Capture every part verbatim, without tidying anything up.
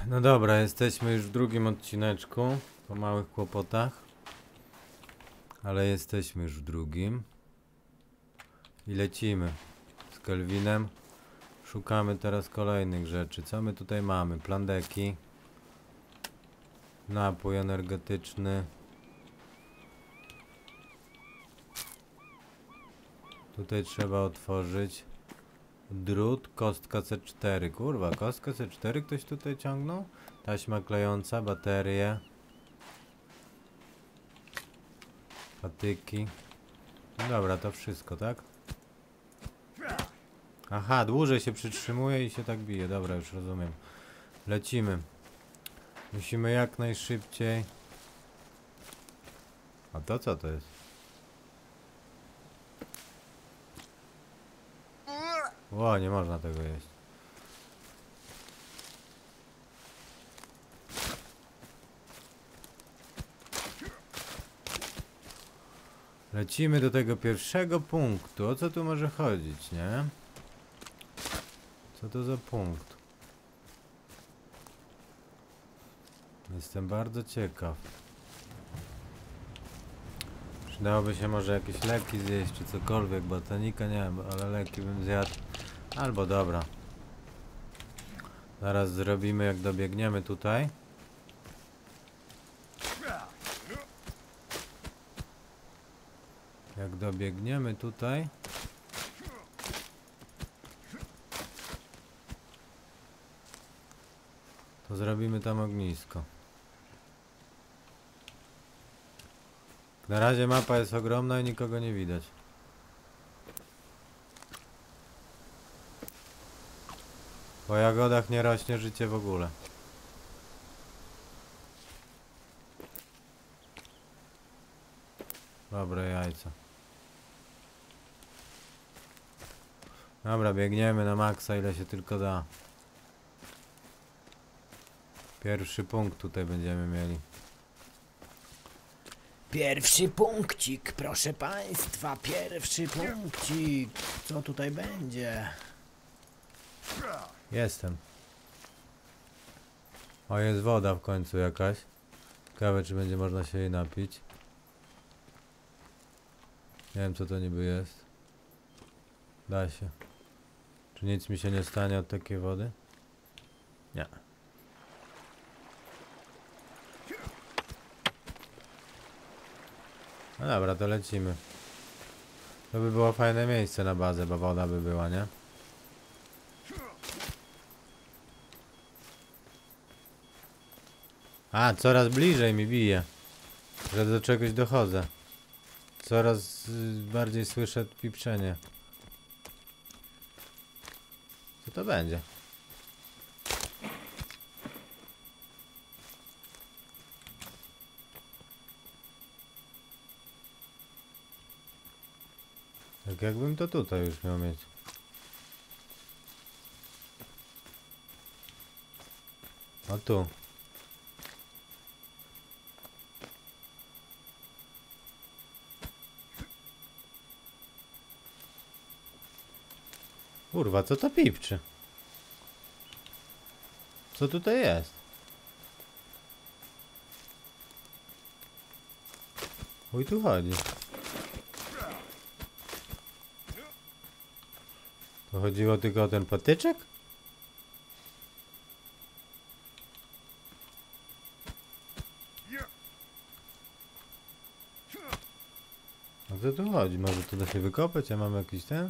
No dobra, jesteśmy już w drugim odcineczku po małych kłopotach, ale jesteśmy już w drugim i lecimy z Kelvinem. Szukamy teraz kolejnych rzeczy. Co my tutaj mamy? Plandeki, napój energetyczny. Tutaj trzeba otworzyć drut, kostka C cztery. Kurwa, kostkę C cztery ktoś tutaj ciągnął? Taśma klejąca, baterie, patyki. No dobra, to wszystko, tak? Aha, dłużej się przytrzymuje i się tak bije. Dobra, już rozumiem. Lecimy. Musimy jak najszybciej. A to co to jest? Ło, nie można tego jeść. Lecimy do tego pierwszego punktu. O co tu może chodzić, nie? Co to za punkt? Jestem bardzo ciekaw. Przydałoby się może jakieś leki zjeść, czy cokolwiek. Botanika nie wiem, ale leki bym zjadł. Albo dobra. Zaraz zrobimy, jak dobiegniemy tutaj. Jak dobiegniemy tutaj, to zrobimy tam ognisko. Na razie mapa jest ogromna i nikogo nie widać. Po jagodach nie rośnie życie w ogóle. Dobre jajca. Dobra, biegniemy na maksa, ile się tylko da. Pierwszy punkt tutaj będziemy mieli. Pierwszy punkcik, proszę państwa, pierwszy punkcik. Co tutaj będzie? Jestem. O, jest woda w końcu jakaś. Ciekawe, czy będzie można się jej napić. Nie wiem, co to niby jest. Da się. Czy nic mi się nie stanie od takiej wody? Nie. No dobra, to lecimy. To by było fajne miejsce na bazę, bo woda by była, nie? A, coraz bliżej mi bije. Że do czegoś dochodzę. Coraz y, bardziej słyszę pipczenie. Co to będzie? Tak jakbym to tutaj już miał mieć. O tu. Kurwa, co to pipczy? Co tutaj jest? Chuj tu chodzi. To chodziło tylko o ten patyczek? O co tu chodzi? Może to da się wykopać? Ja mam jakiś ten?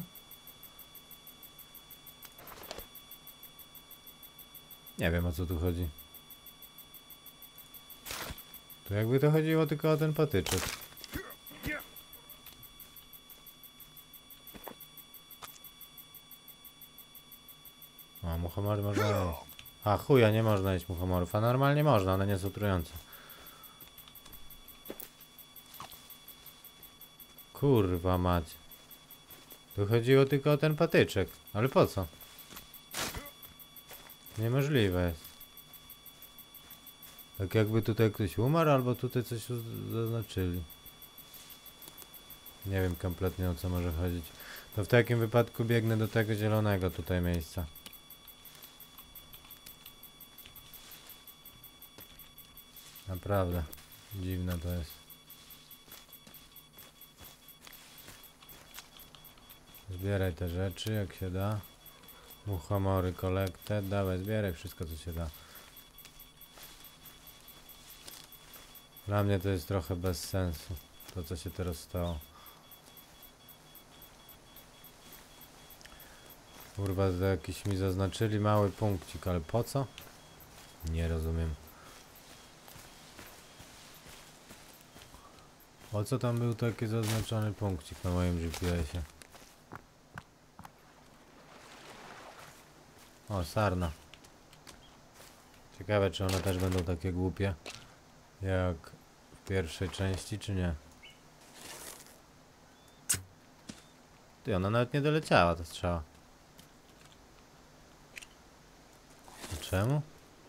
Nie wiem, o co tu chodzi. To jakby to chodziło tylko o ten patyczek. O, muchomory można jeść. A chuja, nie można jeść muchomorów, a normalnie można, one nie są trujące. Kurwa mać. Tu chodziło tylko o ten patyczek. Ale po co? Niemożliwe jest. Tak jakby tutaj ktoś umarł, albo tutaj coś zaznaczyli. Nie wiem kompletnie, o co może chodzić. To w takim wypadku biegnę do tego zielonego tutaj miejsca. Naprawdę. Dziwne to jest. Zbieraj te rzeczy jak się da. Muchomory, collected. Dawaj, zbieraj wszystko co się da. Dla mnie to jest trochę bez sensu. To co się teraz stało. Kurwa, to jakiś mi zaznaczyli mały punkcik, ale po co? Nie rozumiem. Po co tam był taki zaznaczony punkcik na moim G P S-ie? O, sarna. Ciekawe, czy one też będą takie głupie jak w pierwszej części, czy nie? Ty, ona nawet nie doleciała, ta strzała. A czemu?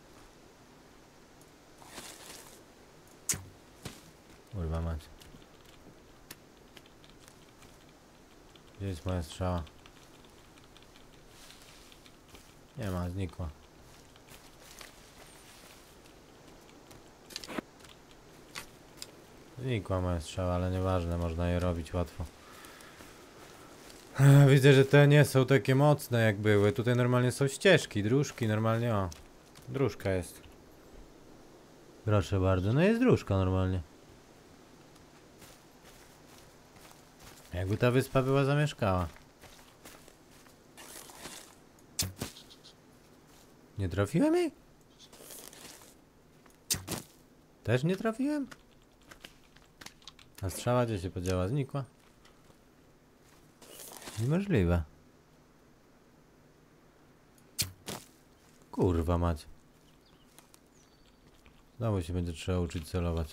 Kurwa mać. Gdzie jest moja strzała? Nie ma, znikła. Znikła moja strzała, ale nieważne, można je robić łatwo. Widzę, że te nie są takie mocne jak były. Tutaj normalnie są ścieżki, dróżki, normalnie o. Dróżka jest. Proszę bardzo, no jest dróżka normalnie. Jakby ta wyspa była zamieszkała. Nie trafiłem jej? Też nie trafiłem? A strzała gdzie się podziała? Znikła? Niemożliwe. Kurwa mać. Znowu się będzie trzeba uczyć celować.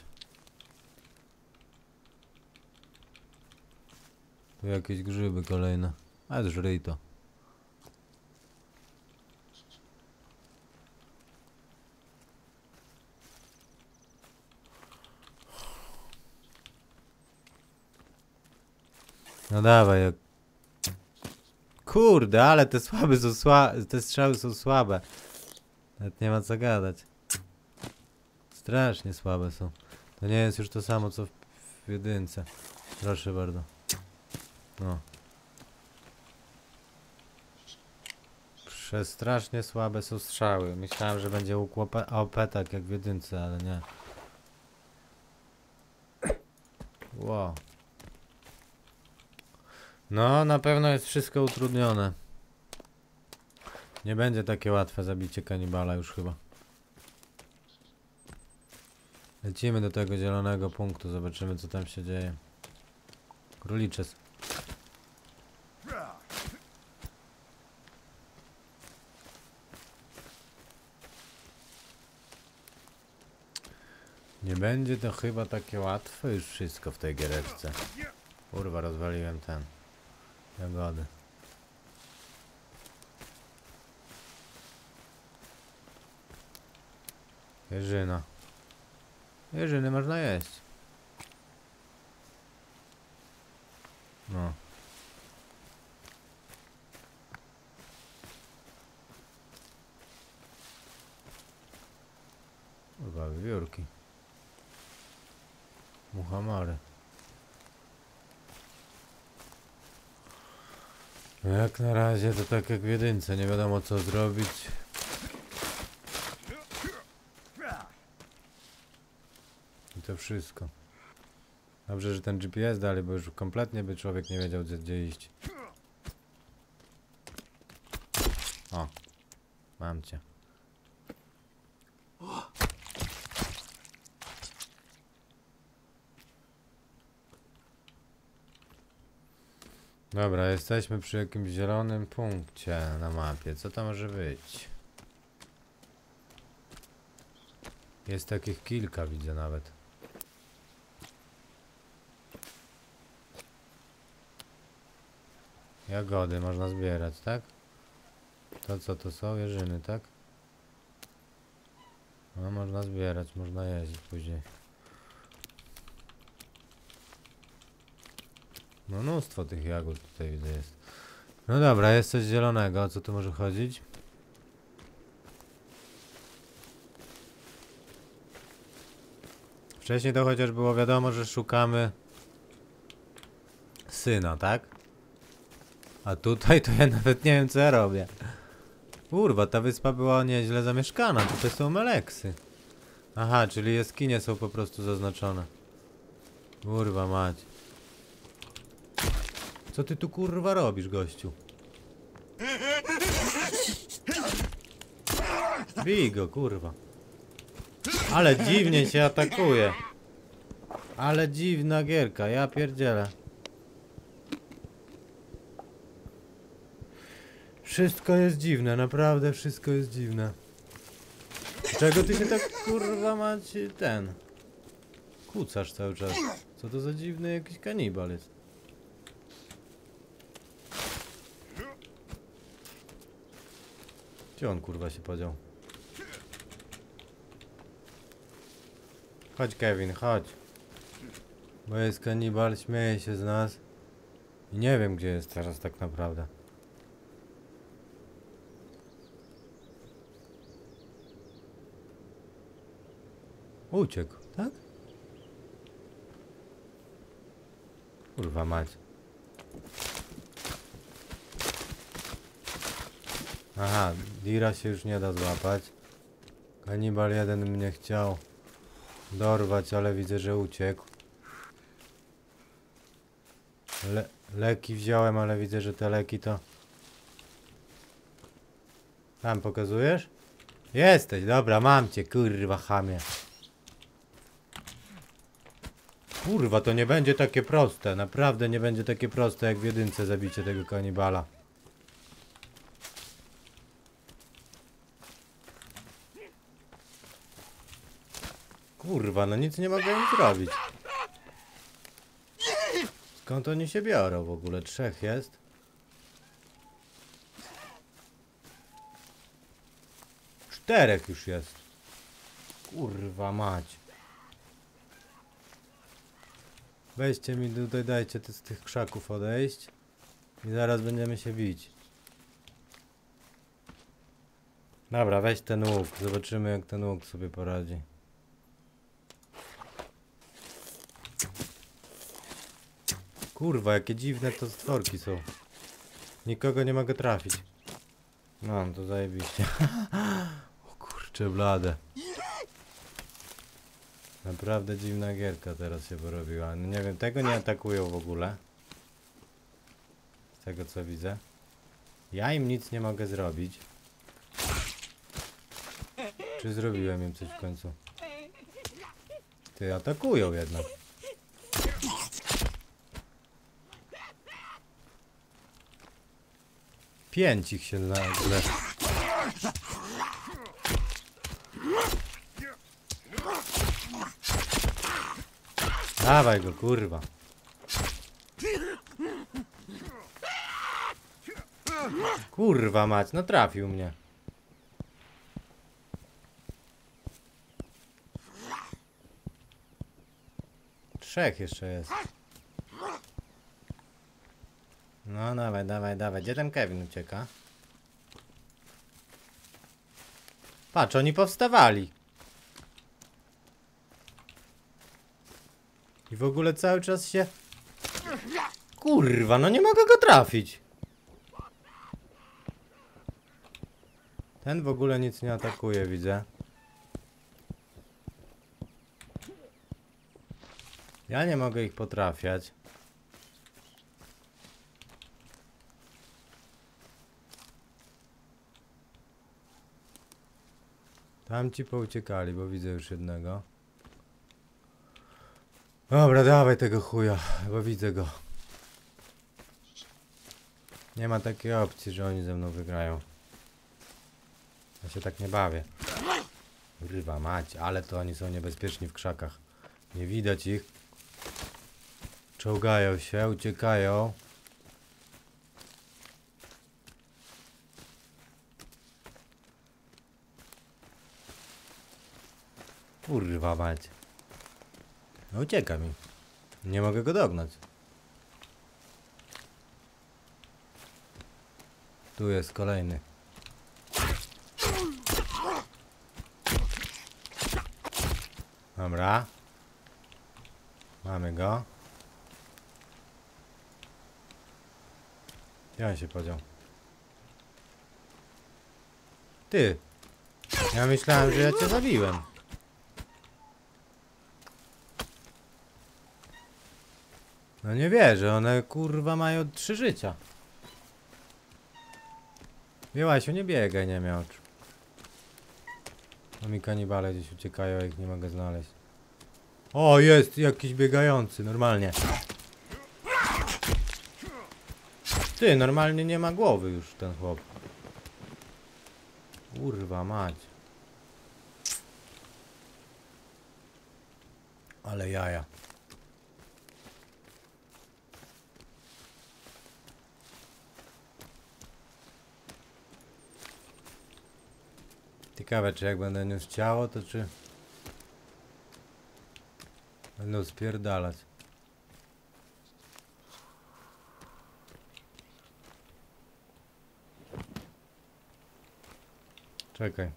Tu jakieś grzyby kolejne. A żryj to. No dawaj, jak... Kurde, ale te słabe są słabe, te strzały są słabe. Nawet nie ma co gadać. Strasznie słabe są. To nie jest już to samo co w, w jedynce. Proszę bardzo. No. Przestrasznie słabe są strzały. Myślałem, że będzie łuk O P tak jak w jedynce, ale nie. Wow. No, na pewno jest wszystko utrudnione. Nie będzie takie łatwe zabicie kanibala już chyba. Lecimy do tego zielonego punktu, zobaczymy co tam się dzieje. Króliczes. Nie będzie to chyba takie łatwe już wszystko w tej giereczce. Kurwa, rozwaliłem ten. Jagody. Jeżyna. Jeżyny można jeść. No. Kurwa, wiewiórki. Muchomory. Jak na razie to tak jak w jedynce, nie wiadomo co zrobić. I to wszystko. Dobrze, że ten G P S dalej, bo już kompletnie by człowiek nie wiedział gdzie, gdzie iść. O, mam cię. Dobra, jesteśmy przy jakimś zielonym punkcie na mapie. Co to może być? Jest takich kilka, widzę nawet. Jagody można zbierać, tak? To co to są? Jeżyny, tak? No można zbierać, można jeździć później. No mnóstwo tych jagód tutaj widzę jest. No dobra, jest coś zielonego. O co tu może chodzić? Wcześniej to chociaż było wiadomo, że szukamy syna, tak? A tutaj to ja nawet nie wiem, co ja robię. Kurwa, ta wyspa była nieźle zamieszkana. Tutaj są meleksy. Aha, czyli jaskinie są po prostu zaznaczone. Kurwa mać. Co ty tu kurwa robisz, gościu? Bij go, kurwa. Ale dziwnie się atakuje. Ale dziwna gierka, ja pierdzielę. Wszystko jest dziwne, naprawdę wszystko jest dziwne. Czego ty się tak kurwa macie ten? Kucasz cały czas. Co to za dziwny jakiś kanibal jest? Gdzie on kurwa się podział? Chodź Kevin, chodź. Bo jest kanibal, śmieje się z nas. I nie wiem gdzie jest teraz tak naprawdę. Uciekł, tak? Kurwa mać. Aha, Dira się już nie da złapać. Kanibal jeden mnie chciał dorwać, ale widzę, że uciekł. Le leki wziąłem, ale widzę, że te leki to... Tam pokazujesz? Jesteś, dobra, mam cię, kurwa chamie. Kurwa, to nie będzie takie proste. Naprawdę nie będzie takie proste jak w jedynce zabicie tego kanibala. Kurwa, no nic nie mogę im zrobić. Skąd oni się biorą w ogóle? Trzech jest. Czterech już jest. Kurwa mać. Weźcie mi tutaj, dajcie ty z tych krzaków odejść. I zaraz będziemy się bić. Dobra, weź ten łuk. Zobaczymy jak ten łuk sobie poradzi. Kurwa, jakie dziwne to stworki są. Nikogo nie mogę trafić. No, to zajebiście. O kurcze blade. Naprawdę dziwna gierka teraz się porobiła. No nie wiem, tego nie atakują w ogóle. Z tego co widzę. Ja im nic nie mogę zrobić. Czy zrobiłem im coś w końcu? Ty, atakują jednak. Pięć ich się nagle. Dawaj go, kurwa. Kurwa mać, no trafił mnie. Trzech jeszcze jest. No dawaj, dawaj, dawaj. Gdzie ten Kevin ucieka? Patrz, oni powstawali. I w ogóle cały czas się... Kurwa, no nie mogę go trafić. Ten w ogóle nic nie atakuje, widzę. Ja nie mogę ich potrafiać. Tamci pouciekali, bo widzę już jednego. Dobra, dawaj tego chuja, bo widzę go. Nie ma takiej opcji, że oni ze mną wygrają. Ja się tak nie bawię. Kurwa mać, ale to oni są niebezpieczni w krzakach. Nie widać ich. Czołgają się, uciekają. Kurwa mać. No ucieka mi. Nie mogę go dognać. Tu jest kolejny. Dobra. Mamy go. Gdzie on się podział? Ty! Ja myślałem, że ja cię zabiłem. No nie wierzę, one kurwa mają trzy życia. Miłasiu, nie biegaj, nie miał. No mi kanibale gdzieś uciekają, ja ich nie mogę znaleźć. O, jest jakiś biegający, normalnie. Ty, normalnie nie ma głowy już ten chłop. Kurwa mać. Ale jaja. Ciekawe, czy jak będę niósł ciało, to czy będą spierdalać. Czekaj.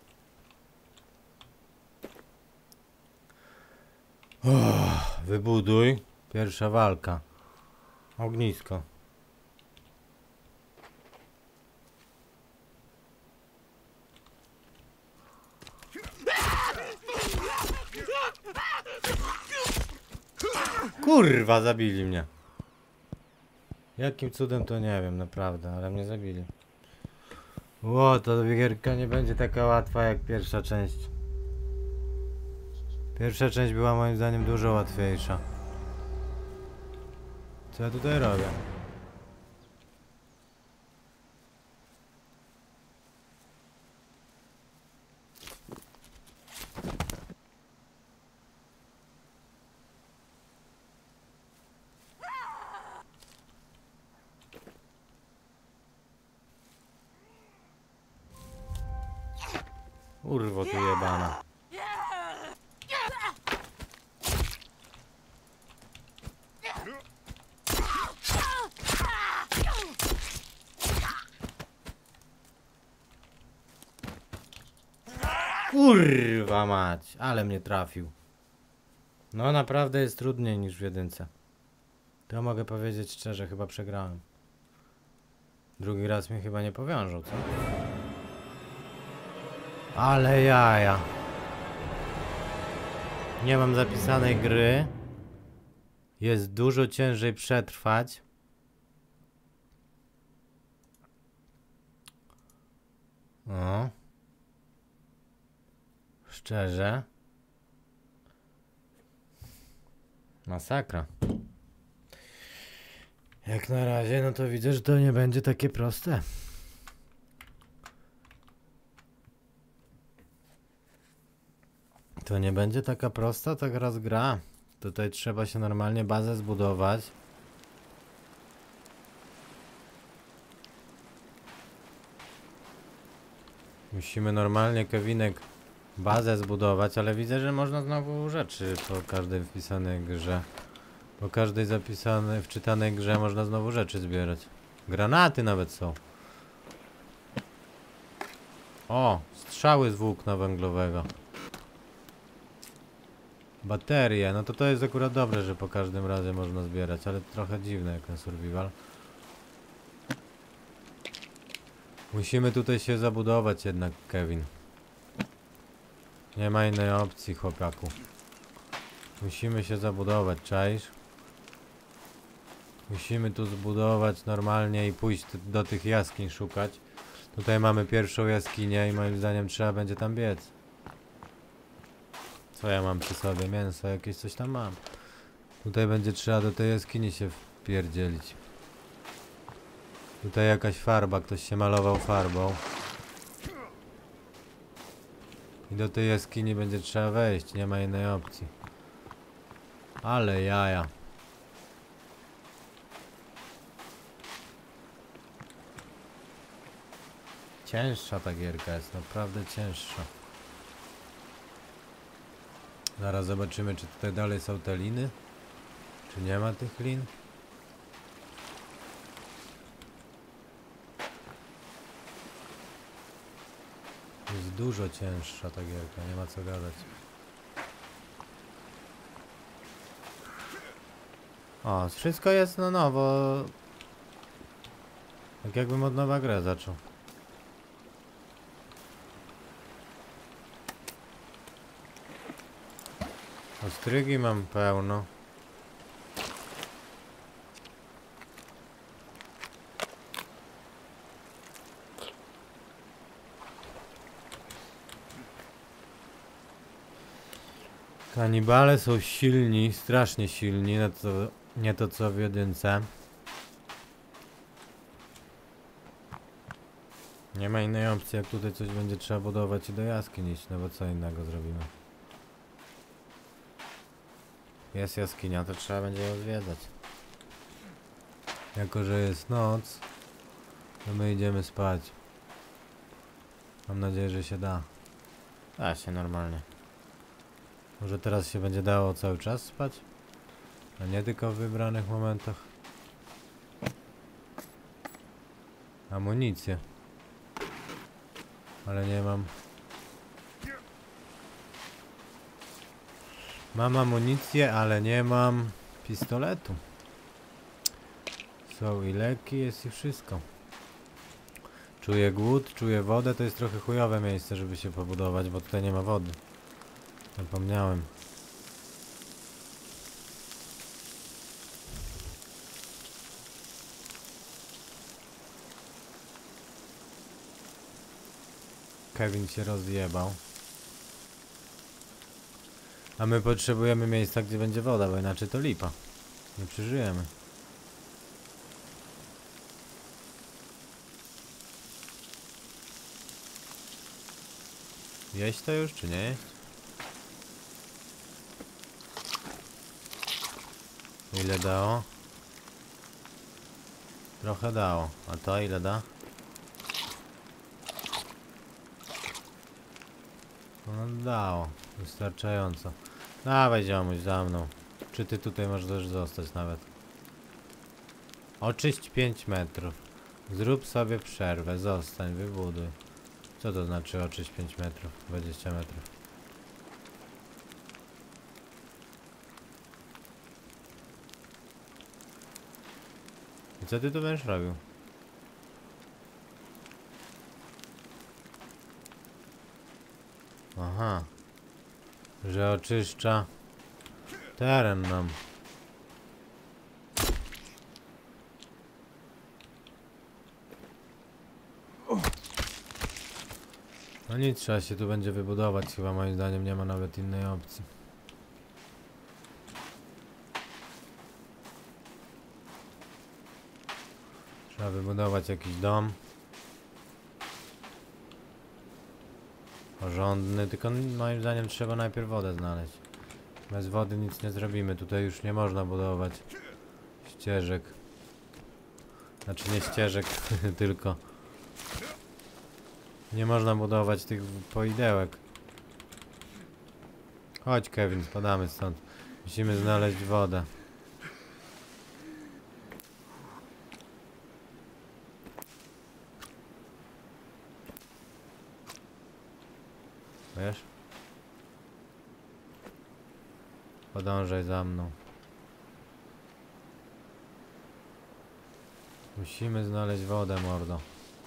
Oh, wybuduj. Pierwsza walka. Ognisko. Kurwa, zabili mnie. Jakim cudem to nie wiem, naprawdę, ale mnie zabili. Ło, to gierka nie będzie taka łatwa jak pierwsza część. Pierwsza część była moim zdaniem dużo łatwiejsza. Co ja tutaj robię? Urwo tu jebana. Kurwa mać, ale mnie trafił. No naprawdę jest trudniej niż w jedynce. To mogę powiedzieć szczerze, chyba przegrałem. Drugi raz mnie chyba nie powiążą, co? Ale jaja. Nie mam zapisanej gry. Jest dużo ciężej przetrwać. O. Szczerze. Masakra. Jak na razie, no to widzę, że to nie będzie takie proste. To nie będzie taka prosta ta raz gra. Tutaj trzeba się normalnie bazę zbudować. Musimy normalnie, Kevinek, bazę zbudować, ale widzę, że można znowu rzeczy po każdej wpisanej grze. Po każdej zapisanej, wczytanej grze można znowu rzeczy zbierać. Granaty nawet są. O, strzały z włókna węglowego. Baterie, no to to jest akurat dobre, że po każdym razie można zbierać, ale trochę dziwne jak na survival. Musimy tutaj się zabudować jednak, Kevin. Nie ma innej opcji, chłopaku. Musimy się zabudować, czaisz? Musimy tu zbudować normalnie i pójść do tych jaskiń szukać. Tutaj mamy pierwszą jaskinię i moim zdaniem trzeba będzie tam biec. Co ja mam przy sobie? Mięso, jakieś coś tam mam. Tutaj będzie trzeba do tej jaskini się wpierdzielić. Tutaj jakaś farba, ktoś się malował farbą. I do tej jaskini będzie trzeba wejść, nie ma innej opcji. Ale jaja. Cięższa ta gierka jest, naprawdę cięższa. Zaraz zobaczymy, czy tutaj dalej są te liny. Czy nie ma tych lin? Jest dużo cięższa ta gierka, nie ma co gadać. O, wszystko jest na nowo. Tak jakbym od nowa grę zaczął. Ostrygi mam pełno. Kanibale są silni, strasznie silni, nie to, nie to co w jedynce. Nie ma innej opcji, jak tutaj coś będzie trzeba budować i do jaskini iść, no bo co innego zrobimy. Jest jaskinia, to trzeba będzie ją zwiedzać. Jako że jest noc, to my idziemy spać. Mam nadzieję, że się da. Da się normalnie. Może teraz się będzie dało cały czas spać? A nie tylko w wybranych momentach. Amunicję. Ale nie mam. Mam amunicję, ale nie mam pistoletu. Są i leki, jest i wszystko. Czuję głód, czuję wodę. To jest trochę chujowe miejsce, żeby się pobudować, bo tutaj nie ma wody. Zapomniałem. Kevin się rozjebał. A my potrzebujemy miejsca, gdzie będzie woda, bo inaczej to lipa. Nie przeżyjemy. Jeść to już, czy nie jeść? Ile dało? Trochę dało. A to ile da? No dało. Wystarczająco. Dawaj ziomuś za mną. Czy ty tutaj możesz też zostać nawet? Oczyść pięć metrów. Zrób sobie przerwę. Zostań, wybuduj. Co to znaczy oczyść pięć metrów? dwadzieścia metrów. I co ty tu będziesz robił? Aha. Że oczyszcza teren nam. No nic, trzeba się tu będzie wybudować. Chyba moim zdaniem nie ma nawet innej opcji. Trzeba wybudować jakiś dom. Porządny, tylko moim zdaniem trzeba najpierw wodę znaleźć. Bez wody nic nie zrobimy. Tutaj już nie można budować ścieżek. Znaczy nie ścieżek, tylko nie można budować tych poidełek. Chodź Kevin, spadamy stąd. Musimy znaleźć wodę. Wiesz? Podążaj za mną. Musimy znaleźć wodę, mordo.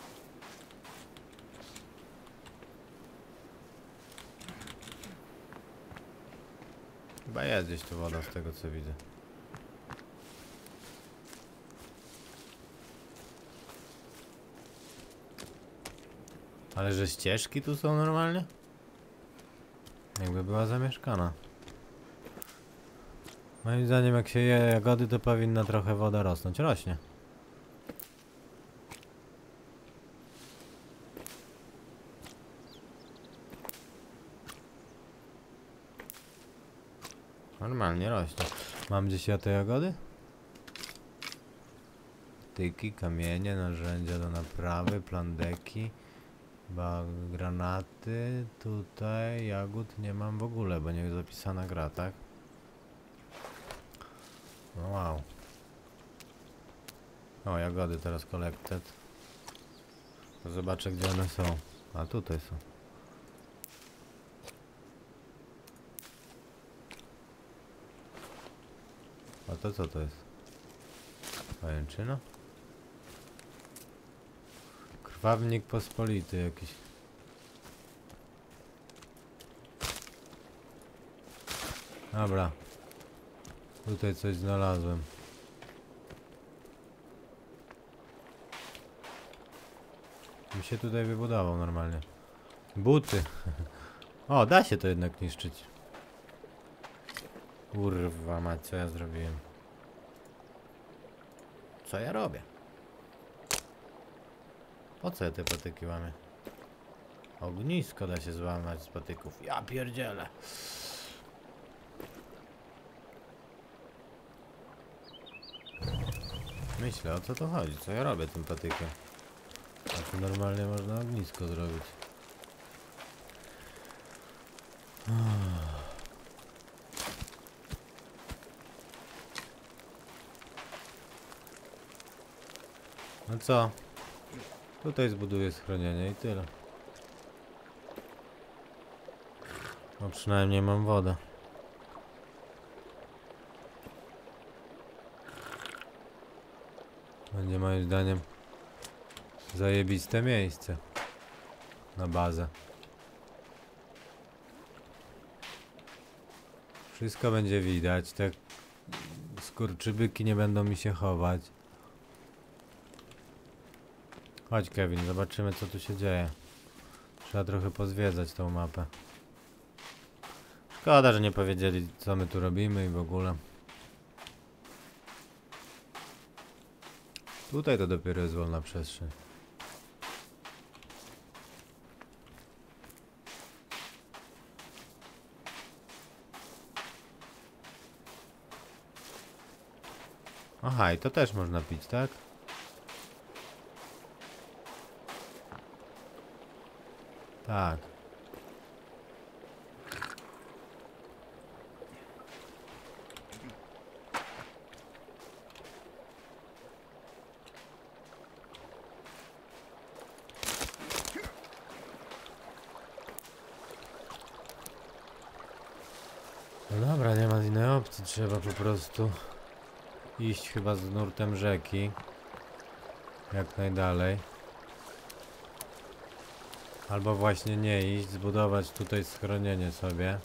Chyba jest gdzieś tu woda z tego co widzę. Ale że ścieżki tu są normalnie? Jakby była zamieszkana. Moim zdaniem jak się je jagody, to powinna trochę woda rosnąć. Rośnie. Normalnie rośnie. Mam gdzieś ja te jagody? Tyki, kamienie, narzędzia do naprawy, plandeki, ba granaty. Tutaj jagód nie mam w ogóle, bo nie jest zapisana gra, tak? No wow. O, jagody teraz collected. To zobaczę gdzie one są. A tutaj są. A to co to jest? Pajęczyna? Krwawnik pospolity jakiś. Dobra. Tutaj coś znalazłem. Mi się tutaj wybudował normalnie. Buty. O, da się to jednak niszczyć. Kurwa mać, co ja zrobiłem? Co ja robię? Po co ja te patyki łamię? Ognisko da się złamać z patyków. Ja pierdzielę. Myślę, o co to chodzi? Co ja robię tym patykiem? A tu normalnie można ognisko zrobić. No co? Tutaj zbuduję schronienie i tyle. No przynajmniej mam wodę. Będzie moim zdaniem zajebiste miejsce na bazę. Wszystko będzie widać, te skurczybyki nie będą mi się chować. Chodź Kevin, zobaczymy co tu się dzieje. Trzeba trochę pozwiedzać tą mapę. Szkoda, że nie powiedzieli co my tu robimy i w ogóle. Tutaj to dopiero jest wolna przestrzeń. Aha, i to też można pić, tak? Tak. No dobra, nie ma innej opcji, trzeba po prostu iść chyba z nurtem rzeki. Jak najdalej. Albo właśnie nie iść, zbudować tutaj schronienie sobie.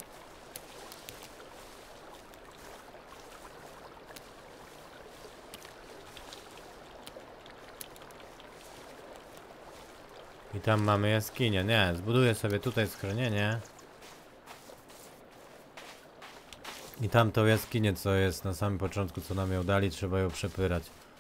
I tam mamy jaskinię. Nie, zbuduję sobie tutaj schronienie. I tam tą jaskinię, co jest na samym początku, co nam ją dali, trzeba ją przepyrać.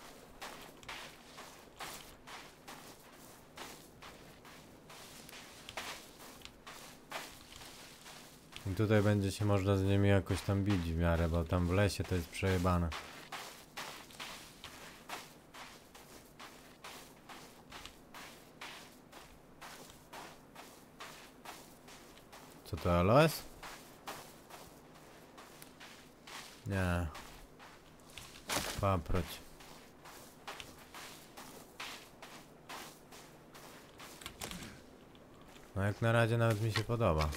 I tutaj będzie się można z nimi jakoś tam bić w miarę, bo tam w lesie to jest przejebane. Co to, aloes? Nie. Paproć. No jak na razie nawet mi się podoba.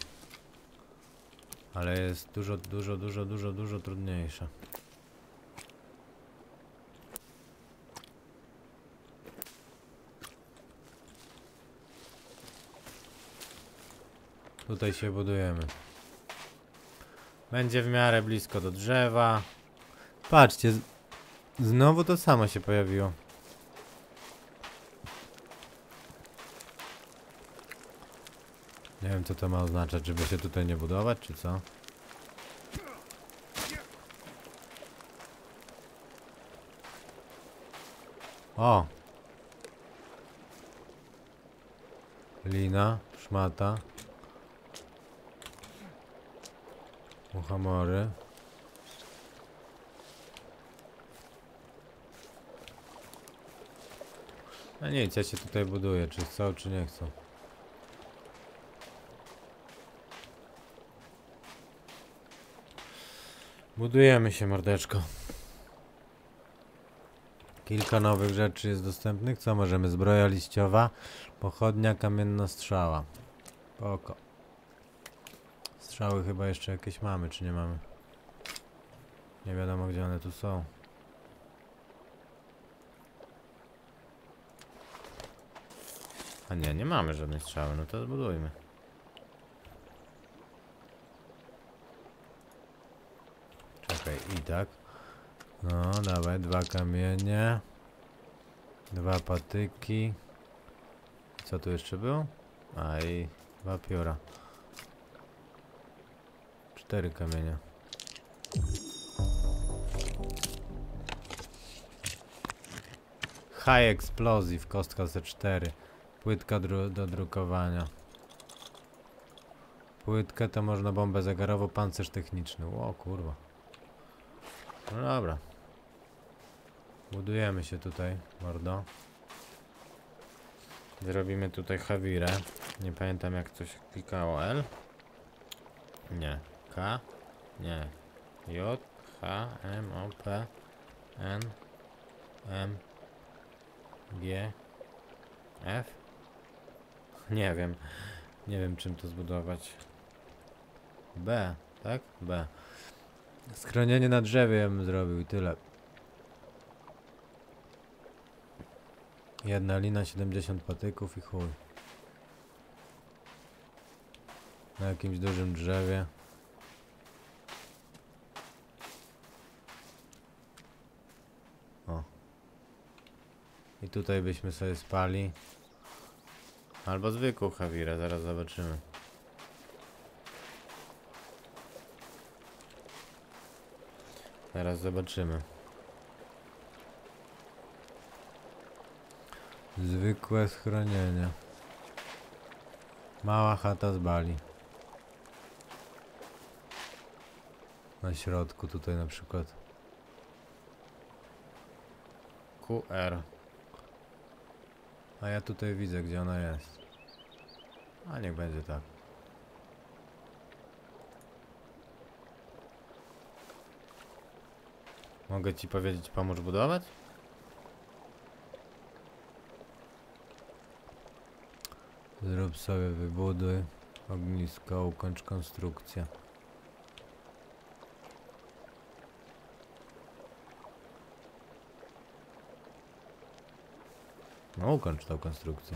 Ale jest dużo, dużo, dużo, dużo, dużo trudniejsze. Tutaj się budujemy. Będzie w miarę blisko do drzewa. Patrzcie, z znowu to samo się pojawiło. Nie wiem co to ma oznaczać, żeby się tutaj nie budować, czy co? O! Lina, szmata. Muchamory. No nic, ja się tutaj buduję, czy chcą, czy nie chcą. Budujemy się, mordeczko. Kilka nowych rzeczy jest dostępnych. Co możemy? Zbroja liściowa, pochodnia, kamienna strzała. Poko. Strzały chyba jeszcze jakieś mamy, czy nie mamy? Nie wiadomo gdzie one tu są. A nie, nie mamy żadnej strzały, no to zbudujmy. Czekaj, i tak. No, dawaj, dwa kamienie. Dwa patyki. Co tu jeszcze było? A i dwa pióra. Cztery kamienia. High Explosive, kostka C cztery. Płytka dru do drukowania. Płytkę to można bombę zegarową, pancerz techniczny. O kurwa. No dobra. Budujemy się tutaj, mordo. Zrobimy tutaj Hawirę. Nie pamiętam jak coś klikało. L? Nie. K? Nie. J, H, M, O, P, N, M, G, F? Nie wiem. Nie wiem czym to zbudować. B, tak? B. Schronienie na drzewie ja bym zrobił i tyle. Jedna lina, siedemdziesiąt patyków i chuj. Na jakimś dużym drzewie. O. I tutaj byśmy sobie spali. Albo zwykłą Hawirę, zaraz zobaczymy. Zaraz zobaczymy. Zwykłe schronienie. Mała chata z bali. Na środku tutaj na przykład. Q R. A ja tutaj widzę gdzie ona jest. A niech będzie tak. Mogę ci powiedzieć, pomóż budować? Zrób sobie wybuduj ognisko, ukończ konstrukcję. No ukończ tą konstrukcję.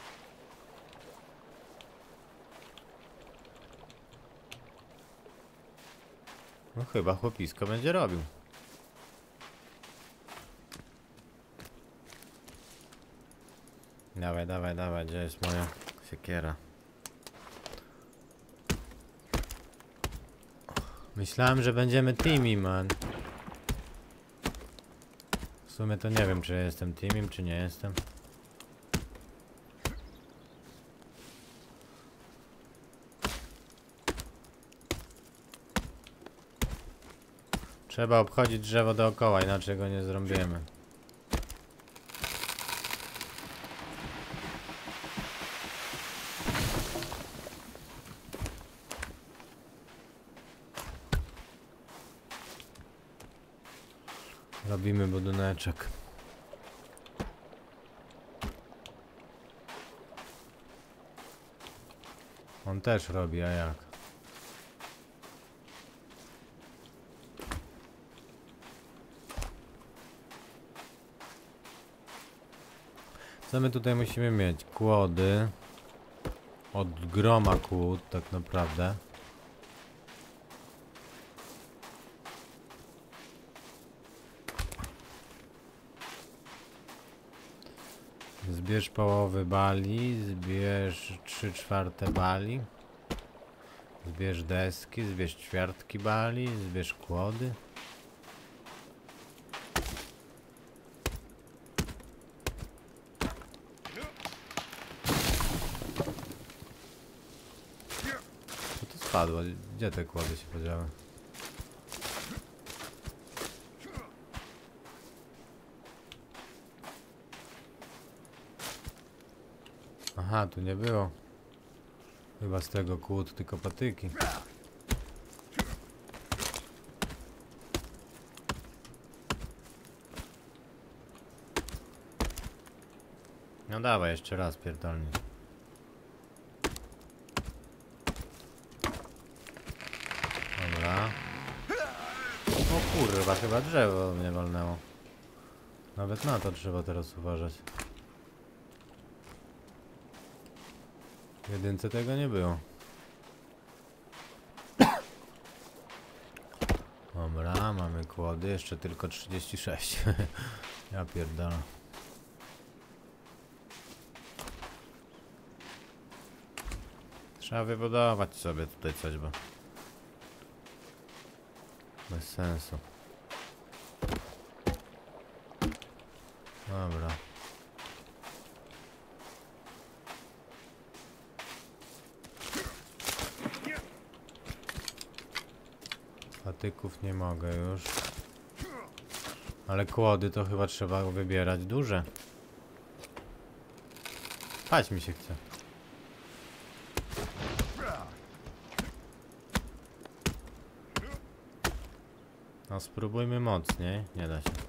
No chyba chłopisko będzie robił. Dawaj, dawaj, dawaj, gdzie jest moja siekiera? Myślałem, że będziemy teamim, man. W sumie to nie wiem, czy jestem teamim, czy nie jestem. Trzeba obchodzić drzewo dookoła, inaczej go nie zrobimy. Robimy budyneczek. On też robi, a jak? Co my tutaj musimy mieć? Kłody. Od groma kłód, tak naprawdę. Zbierz połowy bali, zbierz trzy czwarte bali. Zbierz deski, zbierz ćwiartki bali, zbierz kłody. Co to spadło? Gdzie te kłody się podziały? Aha, tu nie było chyba z tego kłód, tylko patyki. No dawaj, jeszcze raz pierdolnie. Dobra. O kurwa, chyba drzewo mnie walnęło. Nawet na to trzeba teraz uważać. W jedynce tego nie było. Dobra, mamy kłody, jeszcze tylko trzydzieści sześć. Ja pierdolę. Trzeba wybudować sobie tutaj coś, bo bez sensu. Dobra. Patyków nie mogę już. Ale kłody to chyba trzeba wybierać duże. Spać mi się chce. No spróbujmy mocniej. Nie da się.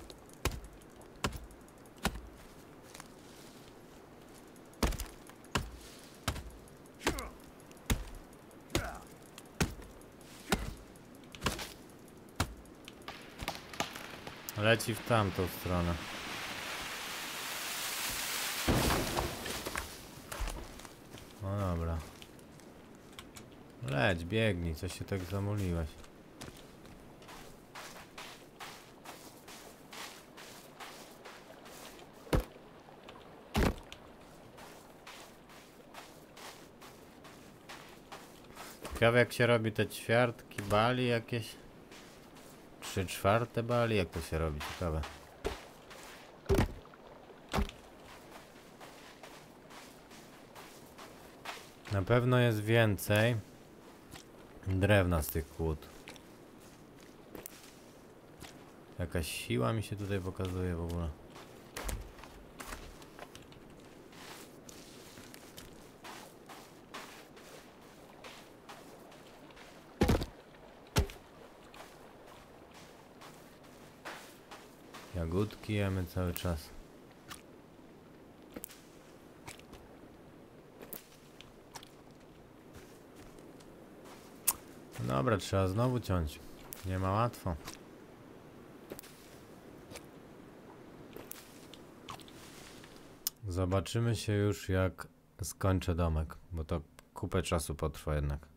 Leci w tamtą stronę. No dobra. Leć, biegnij, coś się tak zamuliłeś. Ciekawe jak się robi te ćwiartki bali jakieś. Trzy czwarte bali, jak to się robi, ciekawe. Na pewno jest więcej drewna z tych kłód. Jakaś siła mi się tutaj pokazuje w ogóle. Jagódki jemy cały czas. No dobra, trzeba znowu ciąć. Nie ma łatwo. Zobaczymy się już jak skończę domek, bo to kupę czasu potrwa jednak.